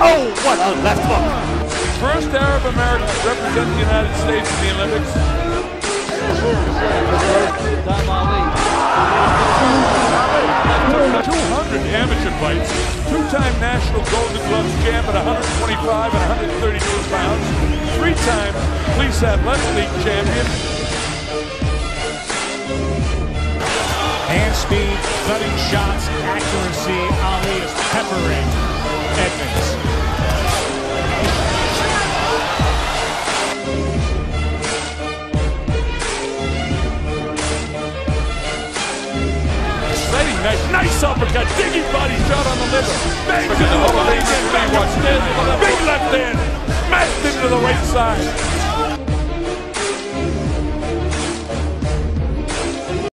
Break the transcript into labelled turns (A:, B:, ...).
A: Oh, what a left hook.
B: First Arab American to represent the United States in the Olympics. 200 amateur fights, two-time national Golden Gloves champ at 125 and 132 pounds, three-time Police Athletic League champion.
C: Hand speed, cutting shots, accuracy. Ali is peppering Edmonds.
B: Nice uppercut, digging body shot on the liver. Bangs into the body again, back upstairs with a big left hand. Mashed into the right side.